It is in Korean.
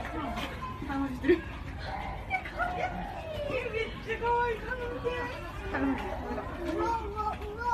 강아지들. 강아지.めっちゃ可愛い강아지. 강아지. 우와 우와 우와.